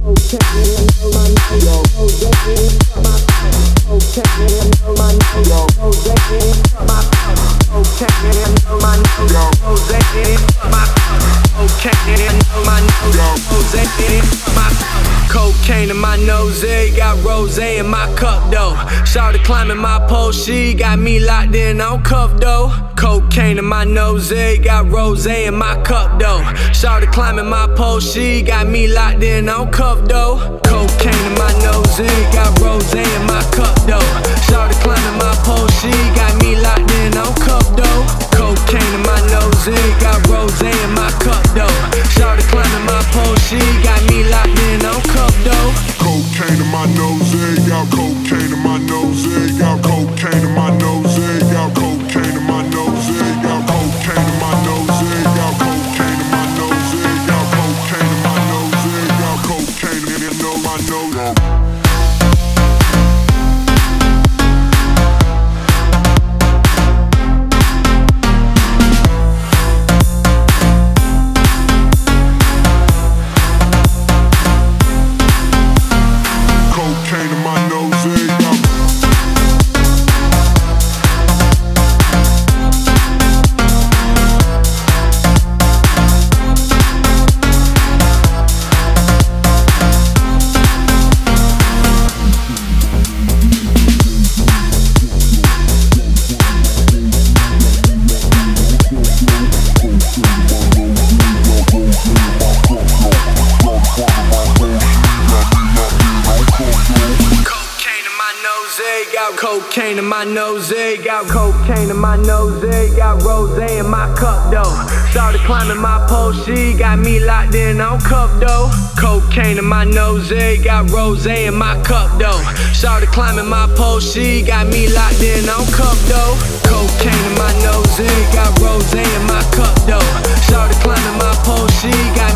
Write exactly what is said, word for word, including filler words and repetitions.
Cocaine in my nose, got rose in my cup though. Shawty climbing my pole, she got me locked in on cuff though. Cocaine in my nose, got rose in my cup though. Shawty climbing my pole, she got me locked in on cuff though. Cocaine in my nose, got rose in my cup though. Shawty climbing my pole, she got me locked in on cuff though. Cocaine in my nose, got rose in my cup though. Shawty climbing my pole, she got me locked in on cuff though. Cocaine in my nose, got cocaine in my nose, got cocaine in my nose, got cocaine in my nose, got cocaine in my nose, got cocaine in my nose, got cocaine in my nose, got cocaine in my nose. Cocaine in my nose, got cocaine in my nose, got cocaine in my nose, got rose in my cup though. Shawty climbing my pole, she got me locked in on cuff though. Cocaine in my nose, got rose in my cup though. Shawty climbing my pole, she got me locked in on cuff though. Cocaine in my nose, got rose in my cup though. Shawty climbing my pole, she got